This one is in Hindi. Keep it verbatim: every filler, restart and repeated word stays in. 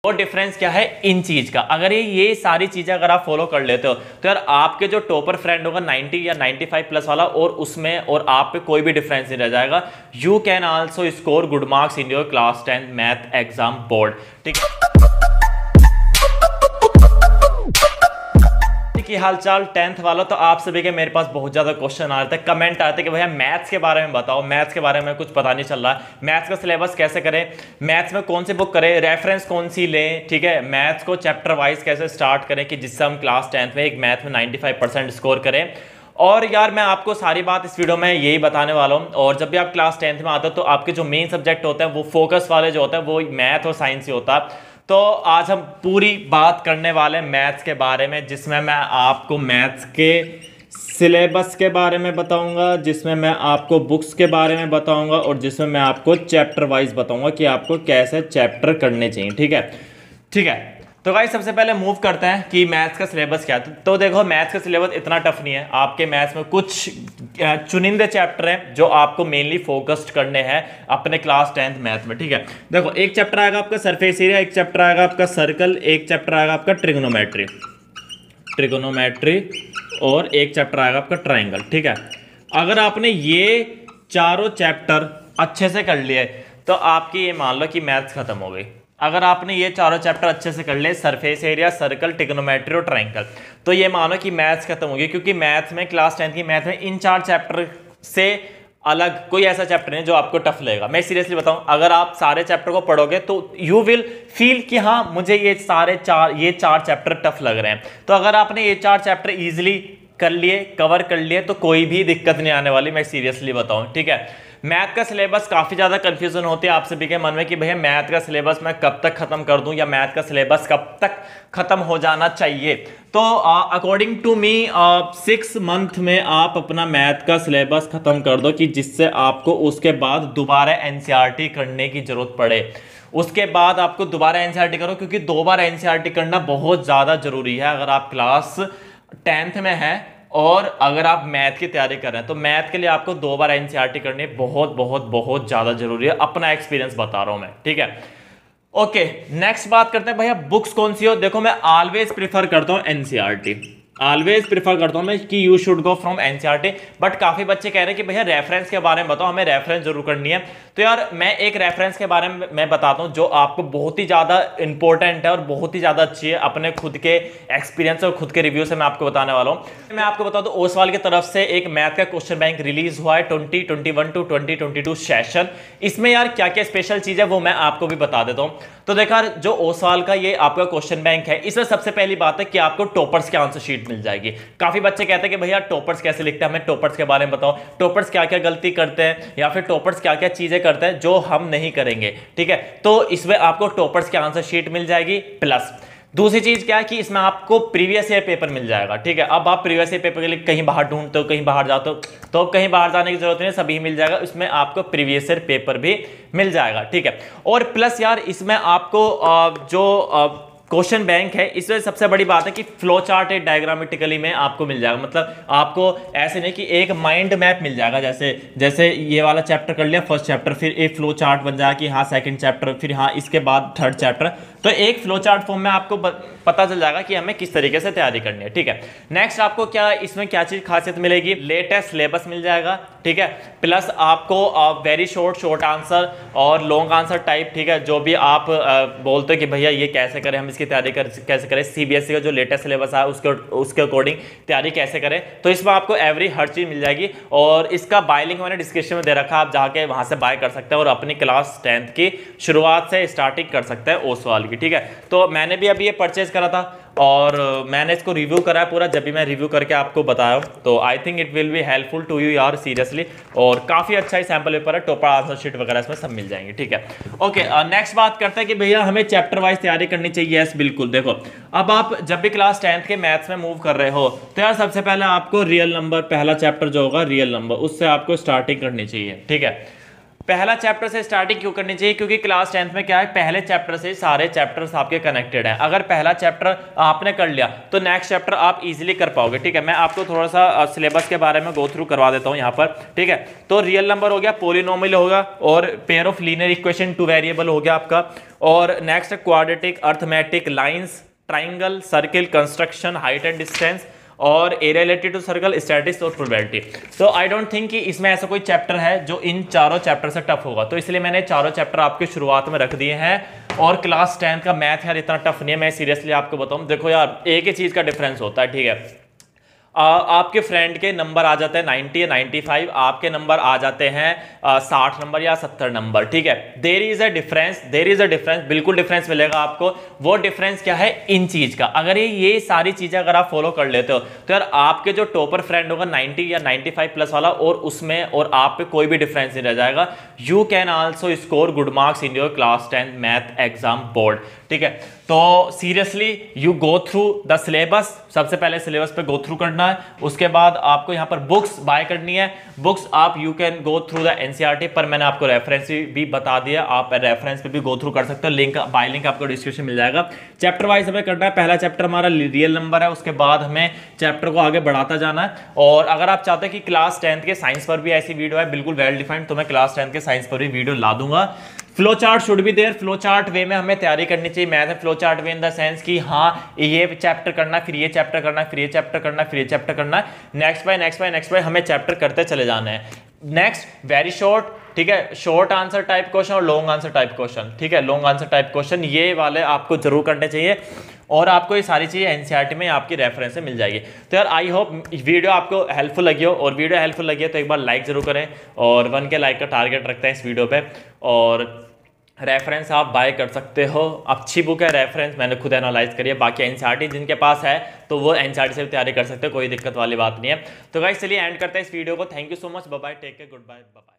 वो डिफरेंस क्या है इन चीज का। अगर ये ये सारी चीजें अगर आप फॉलो कर लेते हो तो यार आपके जो टॉपर फ्रेंड होगा नाइंटी या नाइंटी फाइव प्लस वाला, और उसमें और आप पे कोई भी डिफरेंस नहीं रह जाएगा। You can also score good marks in your class tenth math exam board. ठीक है, की हालचाल टेंथ वालों, तो आप सभी के मेरे पास बहुत ज्यादा क्वेश्चन आ रहे थे, कमेंट आते कि भैया मैथ्स के बारे में बताओ, मैथ्स के बारे में कुछ पता नहीं चल रहा है, मैथ्स का सिलेबस कैसे करें, मैथ्स में कौन सी बुक करें, रेफरेंस कौन सी लें, ठीक है, मैथ्स को चैप्टर वाइज कैसे स्टार्ट करें कि जिससे हम क्लास टेंथ में एक मैथ में नाइंटी फाइव परसेंट स्कोर करें। और यार मैं आपको सारी बात इस वीडियो में यही बताने वाला हूँ। और जब भी आप क्लास टेंथ में आते हो तो आपके जो मेन सब्जेक्ट होते हैं वो फोकस वाले जो होते हैं वो मैथ और साइंस ही होता है। तो आज हम पूरी बात करने वाले मैथ्स के बारे में, जिसमें मैं आपको मैथ्स के सिलेबस के बारे में बताऊंगा, जिसमें मैं आपको बुक्स के बारे में बताऊंगा, और जिसमें मैं आपको चैप्टर वाइज बताऊंगा कि आपको कैसे चैप्टर करने चाहिए। ठीक है ठीक है तो गाइस सबसे पहले मूव करते हैं कि मैथ्स का सिलेबस क्या है। तो देखो मैथ्स का सिलेबस इतना टफ नहीं है। आपके मैथ्स में कुछ चुनिंदे चैप्टर हैं जो आपको मेनली फोकस्ड करने हैं अपने क्लास टेंथ मैथ में। ठीक है, देखो एक चैप्टर आएगा आपका सरफेस एरिया, एक चैप्टर आएगा आपका सर्कल, एक चैप्टर आएगा आपका ट्रिग्नोमेट्री ट्रिग्नोमेट्री और एक चैप्टर आएगा आपका ट्राइंगल। ठीक है, अगर आपने ये चारों चैप्टर अच्छे से कर लिए तो आपकी ये मान लो कि मैथ्स खत्म हो गई। अगर आपने ये चारों चैप्टर अच्छे से कर ले, सरफेस एरिया, सर्कल, ट्रिग्नोमेट्री और ट्रायंगल, तो ये मानो कि मैथ्स खत्म होगी। क्योंकि मैथ्स में क्लास टेंथ की मैथ में इन चार चैप्टर से अलग कोई ऐसा चैप्टर नहीं जो आपको टफ लगेगा। मैं सीरियसली बताऊं, अगर आप सारे चैप्टर को पढ़ोगे तो यू विल फील कि हाँ मुझे ये सारे चार ये चार चैप्टर टफ लग रहे हैं। तो अगर आपने ये चार चैप्टर इजीली कर लिए, कवर कर लिए, तो कोई भी दिक्कत नहीं आने वाली। मैं सीरियसली बताऊं, ठीक है। मैथ का सिलेबस काफी ज्यादा कंफ्यूजन होती है आप सभी के मन में कि भैया मैथ का सिलेबस मैं कब तक खत्म कर दूं, या मैथ का सिलेबस कब तक खत्म हो जाना चाहिए। तो according to me six month में आप अपना मैथ का सिलेबस खत्म कर दो, कि जिससे आपको उसके बाद दोबारा एनसीईआरटी करने की जरूरत पड़े। उसके बाद आपको दोबारा एनसीईआरटी करो, क्योंकि दो बार एनसीईआरटी करना बहुत ज्यादा जरूरी है अगर आप क्लास टेंथ में है और अगर आप मैथ की तैयारी कर रहे हैं। तो मैथ के लिए आपको दो बार एनसीईआरटी करनी बहुत बहुत बहुत ज्यादा जरूरी है। अपना एक्सपीरियंस बता रहा हूं मैं, ठीक है। ओके, नेक्स्ट बात करते हैं भैया बुक्स कौन सी हो। देखो मैं ऑलवेज प्रिफर करता हूं एनसीईआरटी, ऑलवेज प्रिफर करता हूं मैं कि you should go from NCERT. But काफी बच्चे कह रहे हैं कि भैया रेफरेंस के बारे में बताओ, हमें रेफरेंस जरूर करनी है। तो यार मैं एक रेफरेंस के बारे में मैं बताता हूं जो आपको बहुत ही ज्यादा इंपॉर्टेंट है और बहुत ही ज्यादा अच्छी है। अपने खुद के एक्सपीरियंस और खुद के रिव्यू से मैं आपको बताने वाला हूं। मैं आपको बता दूं ओसवाल की तरफ से एक मैथ का क्वेश्चन बैंक रिलीज हुआ है twenty twenty one to twenty twenty two session. इसमें यार क्या क्या स्पेशल चीज है वो मैं आपको भी बता देता हूं। तो देखा जो ओसवाल का ये आपका क्वेश्चन बैंक है, इसमें सबसे पहली बात है कि आपको टॉपर्स की आंसर शीट मिल जाएगी। काफी बच्चे कहते हैं कि भैया टॉपर्स कैसे लिखते हैं, हमें टॉपर्स के बारे में बताओ, टॉपर्स क्या क्या गलती करते हैं, या फिर टॉपर्स क्या क्या चीजें करते हैं जो हम नहीं करेंगे। ठीक है, तो इसमें आपको टॉपर्स की आंसर शीट मिल जाएगी। प्लस दूसरी चीज क्या है कि इसमें आपको प्रीवियस ईयर पेपर मिल जाएगा। ठीक है, अब आप प्रीवियस ईयर पेपर के लिए कहीं बाहर ढूंढते हो, कहीं बाहर जाते हो, तो कहीं बाहर जाने की जरूरत नहीं, सभी मिल जाएगा। इसमें आपको प्रीवियस ईयर पेपर भी मिल जाएगा। ठीक है, और प्लस यार इसमें आपको जो क्वेश्चन बैंक है, इसमें सबसे बड़ी बात है कि फ्लो चार्ट एक डायग्रामेटिकली में आपको मिल जाएगा। मतलब आपको ऐसे नहीं कि एक माइंड मैप मिल जाएगा, जैसे जैसे ये वाला चैप्टर कर लिया फर्स्ट चैप्टर, फिर एक फ्लो चार्ट बन जाएगा कि हाँ सेकंड चैप्टर, फिर हाँ इसके बाद थर्ड चैप्टर। तो एक फ्लो चार्ट फॉर्म में आपको पता चल जाएगा कि हमें किस तरीके से तैयारी करनी है। ठीक है, नेक्स्ट आपको क्या इसमें क्या चीज खासियत मिलेगी, लेटेस्ट सिलेबस मिल जाएगा। ठीक है, प्लस आपको वेरी शॉर्ट शॉर्ट आंसर और लॉन्ग आंसर टाइप, ठीक है, जो भी आप आ, बोलते हो कि भैया ये कैसे करें, हम इसकी तैयारी कर, कैसे करें, सीबीएसई का जो लेटेस्ट सिलेबस है उसके उसके अकॉर्डिंग तैयारी कैसे करें, तो इसमें आपको एवरी हर चीज मिल जाएगी। और इसका बाय लिंक मैंने डिस्क्रिप्शन में दे रखा है, आप जाके वहां से बाय कर सकते हैं और अपनी क्लास टेंथ की शुरुआत से स्टार्टिंग कर सकते हैं ओसवाल की। ठीक है, तो मैंने भी अभी ये परचेज करा था और मैंने इसको रिव्यू करा है पूरा। जब भी मैं रिव्यू करके आपको बताया तो I think it will be helpful to you यार, सीरियसली। और काफी अच्छा ही सैंपल पेपर है, टॉपर आंसर शीट वगैरह इसमें सब मिल जाएंगे। ठीक है, ओके, नेक्स्ट बात करते हैं कि भैया हमें चैप्टर वाइज तैयारी करनी चाहिए। यस बिल्कुल, देखो अब आप जब भी क्लास टेंथ के मैथ्स में मूव कर रहे हो तो यार सबसे पहले आपको रियल नंबर, पहला चैप्टर जो होगा रियल नंबर, उससे आपको स्टार्टिंग करनी चाहिए। ठीक है, पहला चैप्टर से स्टार्टिंग क्यों करनी चाहिए? क्योंकि क्लास टेंथ में क्या है, पहले चैप्टर से सारे चैप्टर्स आपके कनेक्टेड हैं। अगर पहला चैप्टर आपने कर लिया तो नेक्स्ट चैप्टर आप इजीली कर पाओगे। ठीक है, मैं आपको थोड़ा सा सिलेबस के बारे में गो थ्रू करवा देता हूं यहाँ पर। ठीक है, तो रियल नंबर हो गया, पॉलिनोमियल होगा, और pair of linear equation, two variable हो गया आपका, और next quadratic, arithmetic, lines, triangle, circle, construction, height and distance, और area related to circle, statistics और प्रोबेबिलिटी। तो आई डोंट थिंक कि इसमें ऐसा कोई चैप्टर है जो इन चारों चैप्टर से टफ होगा, तो इसलिए मैंने चारों चैप्टर आपके शुरुआत में रख दिए हैं। और क्लास टेंथ का मैथ यार इतना टफ नहीं है, मैं सीरियसली आपको बताऊं। देखो यार, एक ही चीज का डिफरेंस होता है। ठीक है, आ, आपके फ्रेंड के नंबर आ जाते हैं नाइंटी या नाइंटी फाइव, आपके नंबर आ जाते हैं साठ नंबर या सत्तर नंबर। ठीक है, there is a difference, there is a difference, बिल्कुल डिफरेंस मिलेगा आपको। वो डिफरेंस क्या है? इन चीज का। अगर ये ये सारी चीजें अगर आप फॉलो कर लेते हो तो यार आपके जो टॉपर फ्रेंड होगा नाइंटी या नाइंटी फाइव प्लस वाला, और उसमें और आप पे कोई भी डिफरेंस नहीं रह जाएगा। You can also score good marks in your class tenth math exam board. ठीक है, तो seriously you go through the syllabus. सबसे पहले सिलेबस पे गो थ्रू करना है, उसके बाद आपको यहाँ पर बुक्स बाय करनी है। बुक्स आप you can go through the NCERT, पर मैंने आपको रेफरेंस भी बता दिया, आप रेफरेंस पे भी गो थ्रू कर सकते हो। लिंक बाय लिंक आपको डिस्क्रिप्शन मिल जाएगा। चैप्टर वाइज हमें करना है। पहला चैप्टर हमारा रियल नंबर है, उसके बाद हमें चैप्टर को आगे बढ़ाता जाना है। और अगर आप चाहते हैं कि क्लास टेंथ के साइंस पर भी ऐसी वीडियो है बिल्कुल वेल डिफाइंड, तो मैं क्लास टेंथ के साइंस पर भी वीडियो ला दूंगा। Flow chart should be there, flow chart way में हमें तैयारी करनी चाहिए। मैथ में flow chart way in the sense कि हाँ ये चैप्टर करना, फिर ये चैप्टर करना, फिर ये चैप्टर करना, फिर ये चैप्टर करना, next by next by next by हमें चैप्टर करते चले जाना है। नेक्स्ट वेरी शॉर्ट, ठीक है, शॉर्ट आंसर टाइप क्वेश्चन और लॉन्ग आंसर टाइप क्वेश्चन। ठीक है, लॉन्ग आंसर टाइप क्वेश्चन ये वाले आपको जरूर करने चाहिए, और आपको ये सारी चीज़ें एनसीईआरटी में आपकी रेफरेंस से मिल जाएगी। तो यार आई होप वीडियो आपको हेल्पफुल लगी हो, और वीडियो हेल्पफुल लगी है तो एक बार लाइक जरूर करें, और वन के लाइक का टारगेट रखते हैं इस वीडियो पे। और रेफरेंस आप बाय कर सकते हो, अच्छी बुक है रेफरेंस, मैंने खुद एनालाइज करी है। बाकी एनसीईआरटी जिनके पास है तो वो एनसीईआरटी से भी तैयारी कर सकते हो, कोई दिक्कत वाली बात नहीं है। तो गाइस चलिए एंड करते हैं इस वीडियो को। Thank you so much, bye bye, take care, goodbye, bye.